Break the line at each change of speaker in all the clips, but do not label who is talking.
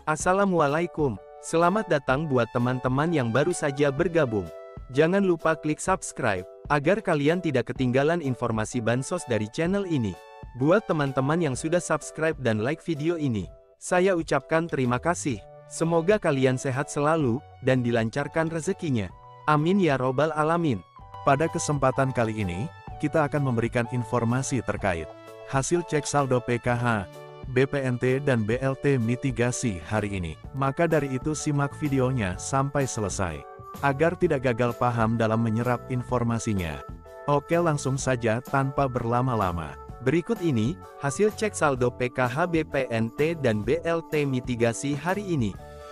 Assalamualaikum, selamat datang buat teman-teman yang baru saja bergabung. Jangan lupa klik subscribe, agar kalian tidak ketinggalan informasi bansos dari channel ini. Buat teman-teman yang sudah subscribe dan like video ini, saya ucapkan terima kasih. Semoga kalian sehat selalu, dan dilancarkan rezekinya. Amin ya robbal alamin.
Pada kesempatan kali ini, kita akan memberikan informasi terkait hasil cek saldo PKH, BPNT dan BLT mitigasi hari ini. Maka dari itu simak videonya sampai selesai, agar tidak gagal paham dalam menyerap informasinya. Oke, langsung saja tanpa berlama-lama.
Berikut ini, hasil cek saldo PKH, BPNT dan BLT mitigasi hari ini.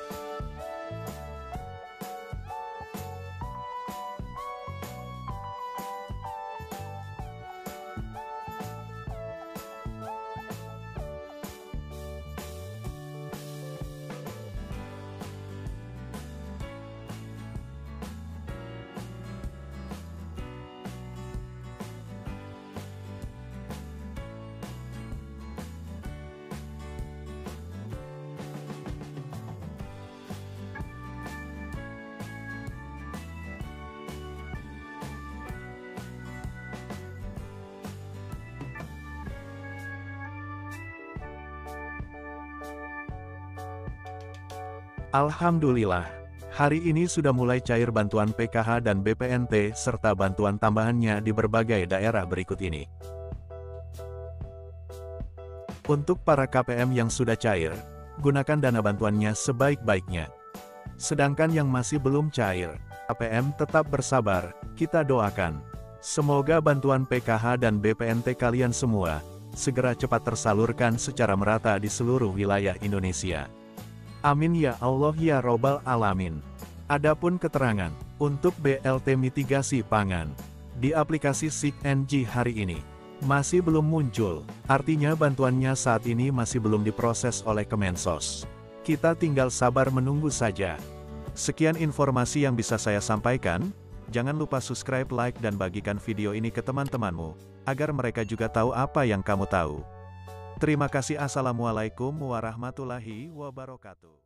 Alhamdulillah, hari ini sudah mulai cair bantuan PKH dan BPNT serta bantuan tambahannya di berbagai daerah berikut ini. Untuk para KPM yang sudah cair, gunakan dana bantuannya sebaik-baiknya. Sedangkan yang masih belum cair, KPM tetap bersabar, kita doakan. Semoga bantuan PKH dan BPNT kalian semua segera cepat tersalurkan secara merata di seluruh wilayah Indonesia. Amin ya Allah ya robbal alamin. Adapun keterangan untuk BLT mitigasi pangan di aplikasi SIG-NG hari ini masih belum muncul, artinya bantuannya saat ini masih belum diproses oleh Kemensos. Kita tinggal sabar menunggu saja. Sekian informasi yang bisa saya sampaikan. Jangan lupa subscribe, like dan bagikan video ini ke teman-temanmu, agar mereka juga tahu apa yang kamu tahu. Terima kasih. Assalamualaikum warahmatullahi wabarakatuh.